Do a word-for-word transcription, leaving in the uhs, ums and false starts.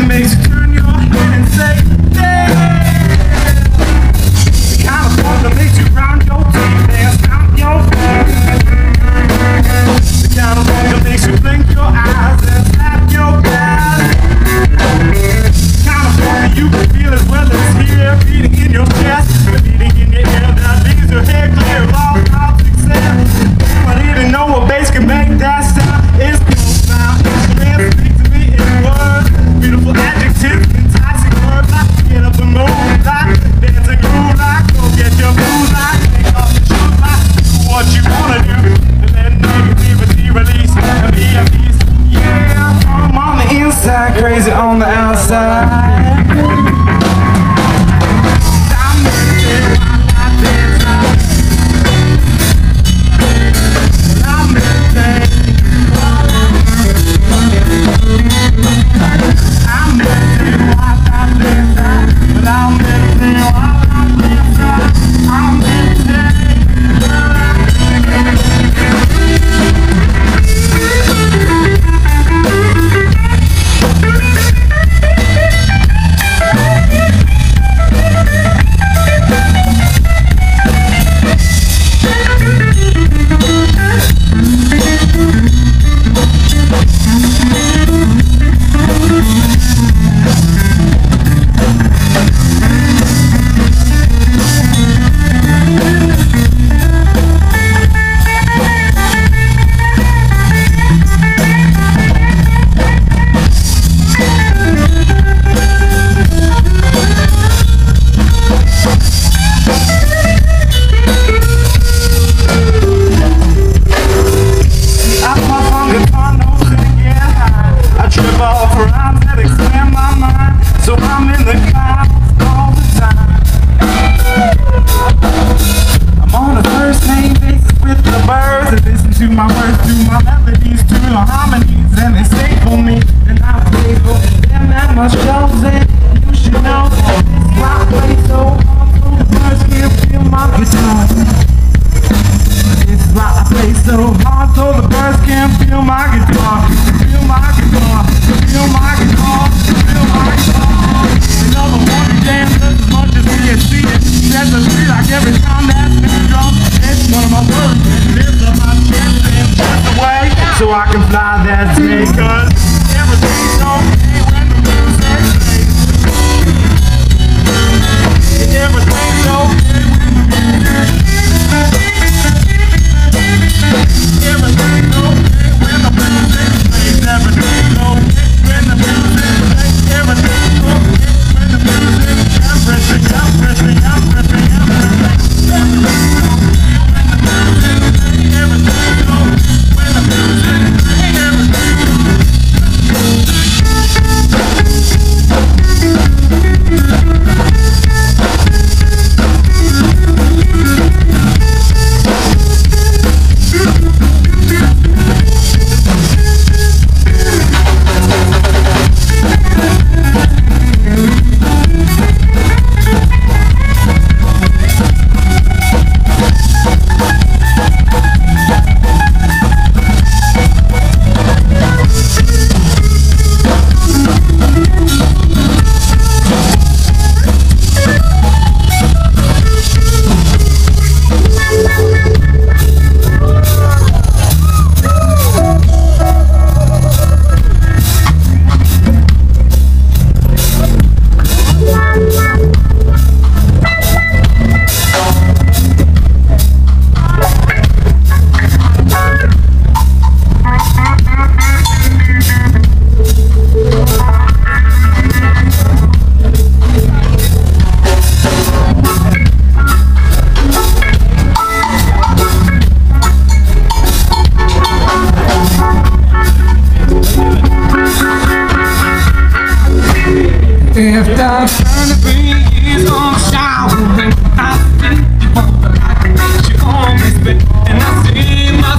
that makes you turn your head and say, yeah. The kind of fun that makes you round your teeth and count your fingers. The kind of fun that makes you blink your eyes and slap your thighs. The kind of fun that you can feel as well as hear, beating in your chest, beating in your ear, that leaves your head clear of all out success. But even know what bass can make that sound, it's no sound. Instruments speak to me in words, beautiful adjectives, enticing words like get up and move like, dance and groove like, go get your moves like, take off your shoes like, do what you wanna do, and let negativity release and be a piece. Yeah, I'm on the inside, crazy on the outside. My words to my melodies, to the harmonies, and they stay for me, and I play for them that much shows, and you should know that this rock plays so hard, so the birds can't feel my guitar. This rock I play so hard, so the birds can't feel my guitar, feel my guitar, feel my guitar, feel my guitar. Another one who dances as much as we can see it, that's a beat like every time that snare drum. It's one of my words, it lives on my chest. So I can fly that day, cause everything's okay when the music plays. Everything's okay when the music plays. Everything's okay when the music plays. Everything's okay when the music plays. Everything's okay when the music plays. Everything, everything, everything, everything. Everything's okay when the music plays. Everything's okay. If the turn breeze on shower, I think you want the light that you always been, and I see my